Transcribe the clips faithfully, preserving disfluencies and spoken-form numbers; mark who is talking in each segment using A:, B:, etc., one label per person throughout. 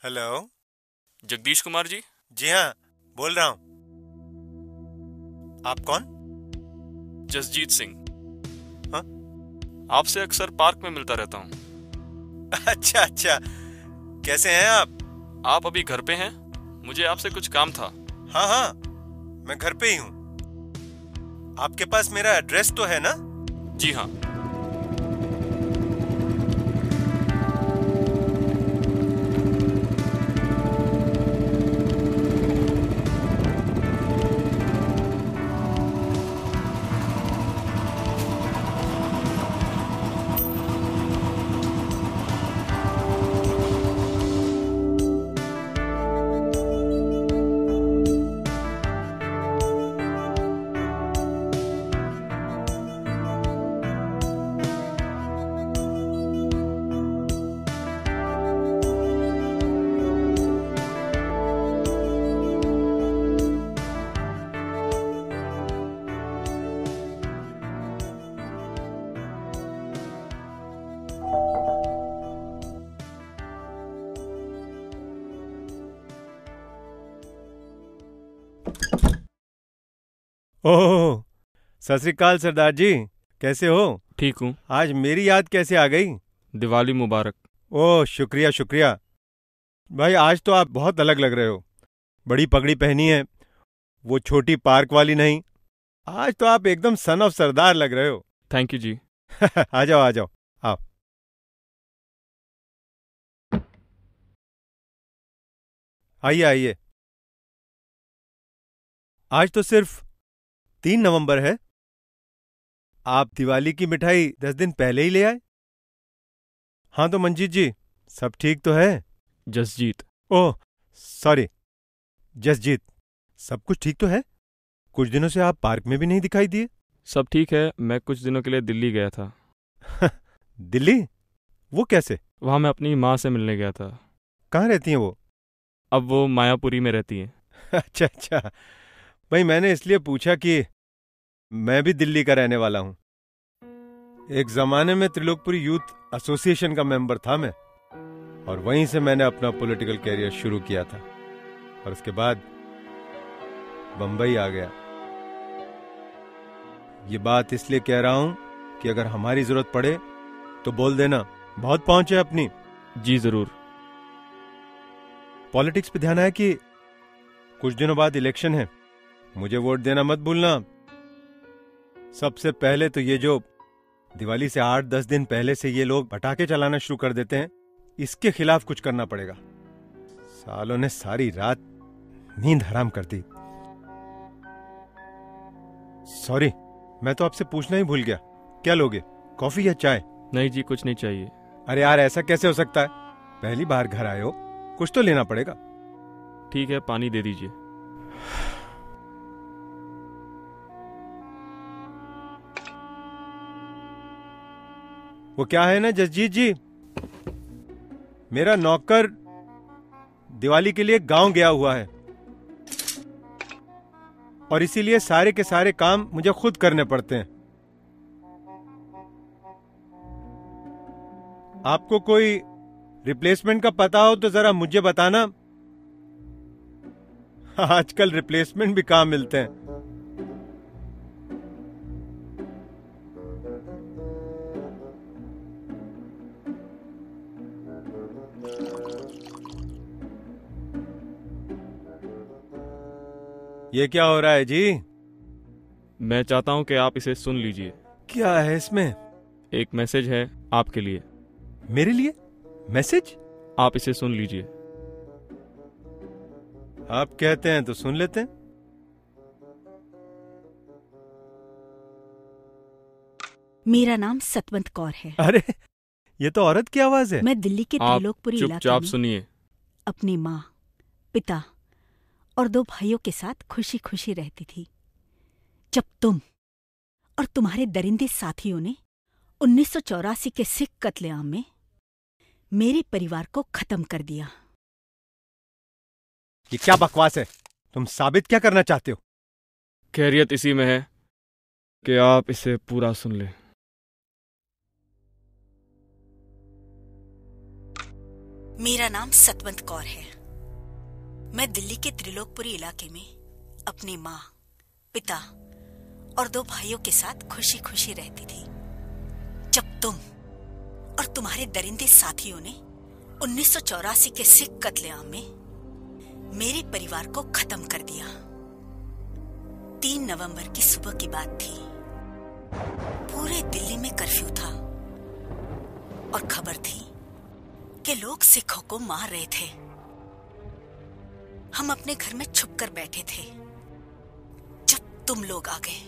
A: Hello.
B: Jagdish Kumar ji.
A: जी हाँ, बोल रहा हूँ। आप कौन?
B: जसजीत सिंह।
A: हाँ?
B: आपसे अक्सर पार्क में मिलता रहता हूँ।
A: अच्छा अच्छा, कैसे हैं आप?
B: आप अभी घर पे हैं? मुझे आपसे कुछ काम था।
A: हाँ हाँ, मैं घर पे ही हूँ। आपके पास मेरा एड्रेस तो है ना?
B: जी हाँ।
A: ओह, सत श्री अकाल सरदार जी, कैसे हो?
B: ठीक हूँ।
A: आज मेरी याद कैसे आ गई?
B: दिवाली मुबारक।
A: ओह, शुक्रिया शुक्रिया। भाई, आज तो आप बहुत अलग लग रहे हो। बड़ी पगड़ी पहनी है, वो छोटी पार्क वाली नहीं। आज तो आप एकदम सन ऑफ सरदार लग रहे हो।
B: थैंक यू जी।
A: आ जाओ आ जाओ, आओ। आइए आइए। आज तो सिर्फ तीन नवंबर है। आप दिवाली की मिठाई दस दिन पहले ही ले आए। हाँ तो मंजीत जी, सब ठीक तो है?
B: जसजीत।
A: Oh sorry, Jasjeet. सब कुछ ठीक तो है? कुछ दिनों से आप पार्क में भी नहीं दिखाई दिए।
B: सब ठीक है, मैं कुछ दिनों के लिए दिल्ली गया था।
A: दिल्ली? वो कैसे?
B: वहाँ मैं अपनी माँ से मिलने गया था।
A: कहाँ रहती हैं वो?
B: अब वो मायापुरी में रहती हैं।
A: अच्छा अच्छा। भाई, मैंने इसलिए पूछा कि मैं भी दिल्ली का रहने वाला हूँ। एक जमाने में त्रिलोकपुरी यूथ एसोसिएशन का मेंबर था मैं, और वहीं से मैंने अपना पॉलिटिकल कैरियर शुरू किया था। और उसके बाद बंबई आ गया। ये बात इसलिए कह रहा हूं कि अगर हमारी जरूरत पड़े तो बोल देना, बहुत पहुंच है अपनी।
B: जी जरूर।
A: पॉलिटिक्स पे ध्यान है कि कुछ दिनों बाद इलेक्शन है, मुझे वोट देना मत भूलना। सबसे पहले तो ये जो दिवाली से आठ दस दिन पहले से ये लोग पटाखे चलाना शुरू कर देते हैं, इसके खिलाफ कुछ करना पड़ेगा। सालों ने सारी रात नींद हराम कर दी। सॉरी, मैं तो आपसे पूछना ही भूल गया। क्या लोगे, कॉफी या चाय?
B: नहीं जी, कुछ नहीं चाहिए।
A: अरे यार, ऐसा कैसे हो सकता है? पहली बार घर आए हो, कुछ तो लेना पड़ेगा।
B: ठीक है, पानी दे दीजिए।
A: वो क्या है ना जसजीत जी, मेरा नौकर दिवाली के लिए गांव गया हुआ है, और इसीलिए सारे के सारे काम मुझे खुद करने पड़ते हैं। आपको कोई रिप्लेसमेंट का पता हो तो जरा मुझे बताना। आजकल रिप्लेसमेंट भी कहां मिलते हैं। ये क्या हो रहा है जी?
B: मैं चाहता हूँ कि आप इसे सुन लीजिए।
A: क्या है इसमें?
B: एक मैसेज है आपके लिए।
A: मेरे लिए मैसेज?
B: आप इसे सुन लीजिए।
A: आप कहते हैं तो सुन लेते हैं।
C: मेरा नाम सतवंत कौर है।
A: अरे, ये तो औरत की आवाज है।
C: मैं दिल्ली के
B: आप
C: त्रिलोकपुरी इलाके
B: चुपचाप
C: में
B: सुनिए।
C: अपनी माँ, पिता और दो भाइयों के साथ खुशी खुशी रहती थी, जब तुम और तुम्हारे दरिंदे साथियों ने उन्नीस सौ चौरासी के सिख कत्लेआम में मेरे परिवार को खत्म कर दिया।
A: ये क्या बकवास है? तुम साबित क्या करना चाहते हो?
B: खैरियत इसी में है कि आप इसे पूरा सुन लें।
C: मेरा नाम सतवंत कौर है। मैं दिल्ली के त्रिलोकपुरी इलाके में अपनी माँ, पिता और दो भाइयों के साथ खुशी खुशी रहती थी जब तुम और तुम्हारे दरिंदे साथियों ने उन्नीस सौ चौरासी के सिख कत्लेआम में मेरे परिवार को खत्म कर दिया। तीन नवंबर की सुबह की बात थी। पूरे दिल्ली में कर्फ्यू था और खबर थी कि लोग सिखों को मार रहे थे। हम अपने घर में छुप कर बैठे थे जब तुम लोग आ गए।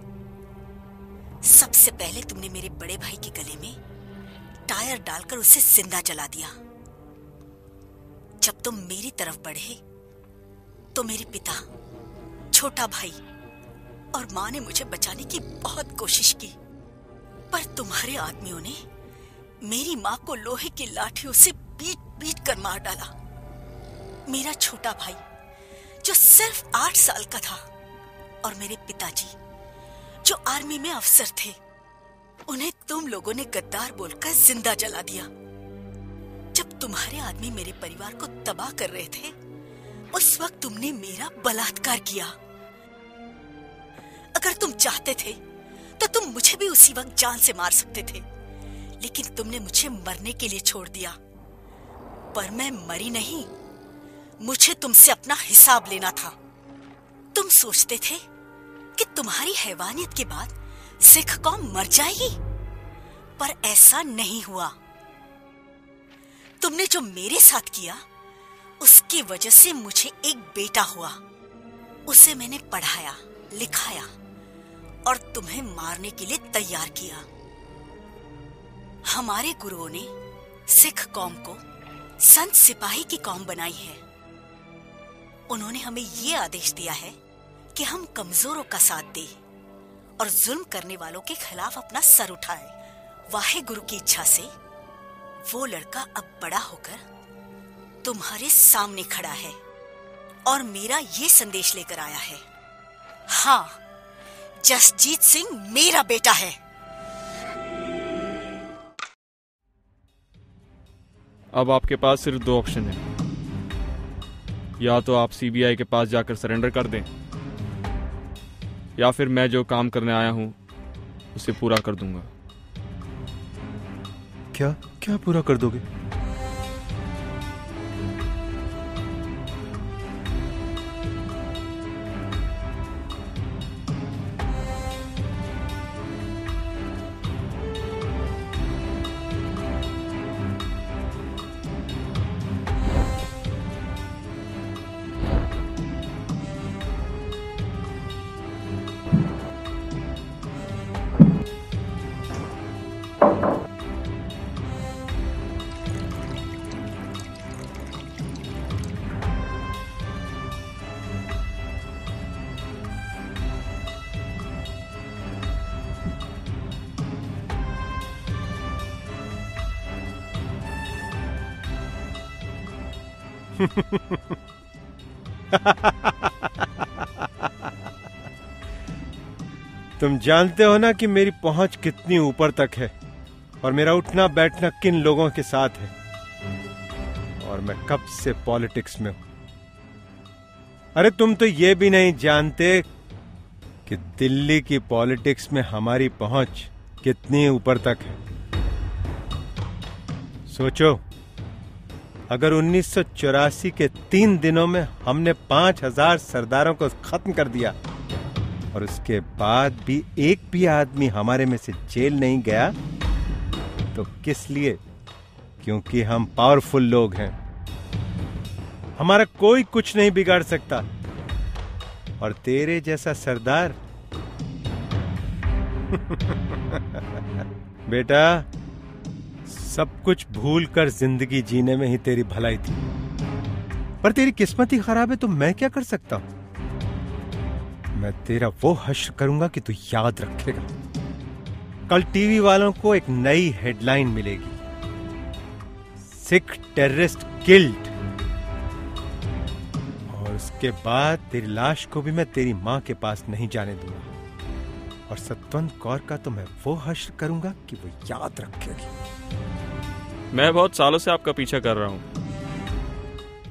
C: सबसे पहले तुमने मेरे बड़े भाई के गले में टायर डालकर उसे जिंदा जला दिया। जब तुम मेरी तरफ बढ़े तो मेरे पिता, छोटा भाई और मां ने मुझे बचाने की बहुत कोशिश की, पर तुम्हारे आदमियों ने मेरी मां को लोहे की लाठियों से पीट पीट कर मार डाला। मेरा छोटा भाई जो सिर्फ आठ साल का था और मेरे पिताजी जो आर्मी में अफसर थे, उन्हें तुम लोगों ने गद्दार बोलकर जिंदा जला दिया। जब तुम्हारे आदमी मेरे परिवार को तबाह कर रहे थे, उस वक्त तुमने मेरा बलात्कार किया। अगर तुम चाहते थे तो तुम मुझे भी उसी वक्त जान से मार सकते थे, लेकिन तुमने मुझे मरने के लिए छोड़ दिया। पर मैं मरी नहीं, मुझे तुमसे अपना हिसाब लेना था। तुम सोचते थे कि तुम्हारी हैवानियत के बाद सिख कौम मर जाएगी, पर ऐसा नहीं हुआ। तुमने जो मेरे साथ किया, उसकी वजह से मुझे एक बेटा हुआ। उसे मैंने पढ़ाया, लिखाया और तुम्हें मारने के लिए तैयार किया। हमारे गुरुओं ने सिख कौम को संत सिपाही की कौम बनाई है। उन्होंने हमें यह आदेश दिया है कि हम कमजोरों का साथ दें और जुल्म करने वालों के खिलाफ अपना सर उठाएं। वाहे गुरु की इच्छा से वो लड़का अब बड़ा होकर तुम्हारे सामने खड़ा है और मेरा ये संदेश लेकर आया है। हाँ, जसजीत सिंह मेरा बेटा है।
B: अब आपके पास सिर्फ दो ऑप्शन है। या तो आप सीबीआई के पास जाकर सरेंडर कर दें, या फिर मैं जो काम करने आया हूं उसे पूरा कर दूंगा।
A: क्या क्या पूरा कर दोगे? तुम जानते हो ना कि मेरी पहुंच कितनी ऊपर तक है और मेरा उठना बैठना किन लोगों के साथ है, और मैं कब से पॉलिटिक्स में हूं। अरे तुम तो ये भी नहीं जानते कि दिल्ली की पॉलिटिक्स में हमारी पहुंच कितनी ऊपर तक है। सोचो, अगर उन्नीस सौ चौरासी के तीन दिनों में हमने पांच हजार सरदारों को खत्म कर दिया और उसके बाद भी एक भी आदमी हमारे में से जेल नहीं गया, तो किस लिए? क्योंकि हम पावरफुल लोग हैं। हमारा कोई कुछ नहीं बिगाड़ सकता। और तेरे जैसा सरदार बेटा, सब कुछ भूल कर जिंदगी जीने में ही तेरी भलाई थी, पर तेरी किस्मत ही खराब है, तो मैं क्या कर सकता हूं? मैं तेरा वो हश्र करूंगा कि तू याद रखेगा। कल टीवी वालों को एक नई हेडलाइन मिलेगी, सिख टेररिस्ट किल्ड, और उसके बाद तेरी लाश को भी मैं तेरी मां के पास नहीं जाने दूंगा। और सतवंत कौर का तो मैं वो हश्र करूंगा कि वो याद रखेगी।
B: मैं बहुत सालों से आपका पीछा कर रहा हूं।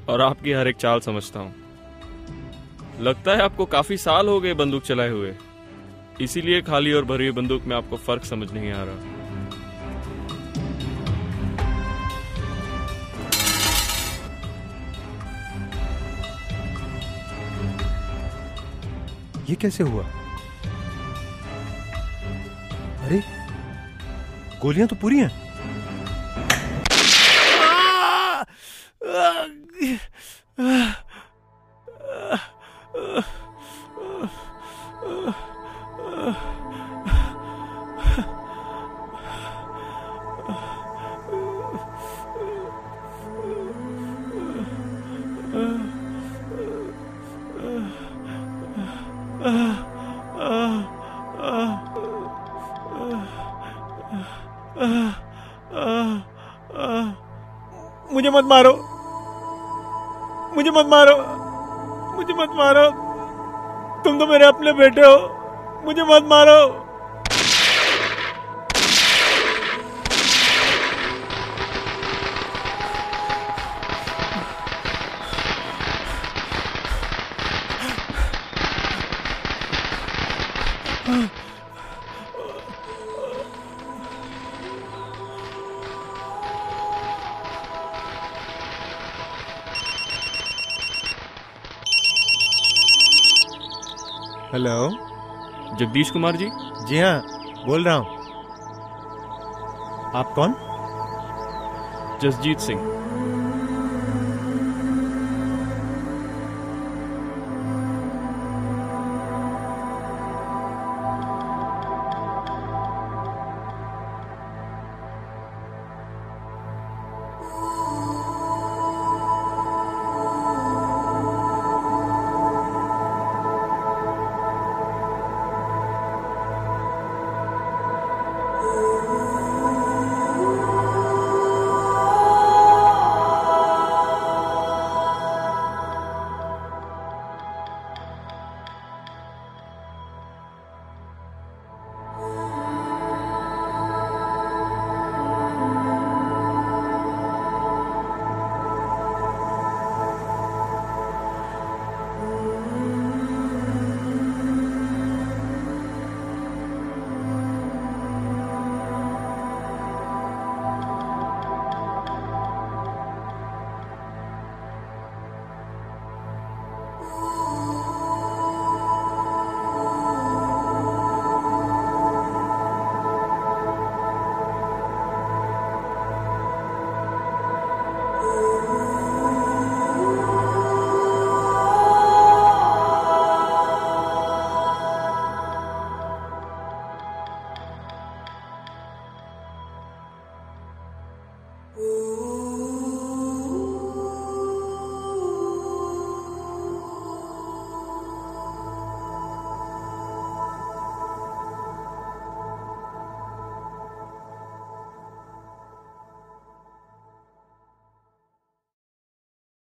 B: और आपकी हर एक चाल समझता हूँ। लगता है आपको काफी साल हो गए बंदूक चलाए हुए, इसीलिए खाली और भरी हुई बंदूक में आपको फर्क समझ नहीं आ रहा।
A: ये कैसे हुआ? अरे गोलियां तो पूरी हैं। मुझे मत मारो, मुझे मत मारो, मुझे मत मारो, तुम तो मेरे अपने बेटे हो, मुझे मत मारो। हेलो,
B: जगदीश कुमार जी?
A: जी हाँ, बोल रहा हूँ। आप कौन?
B: जसजीत सिंह।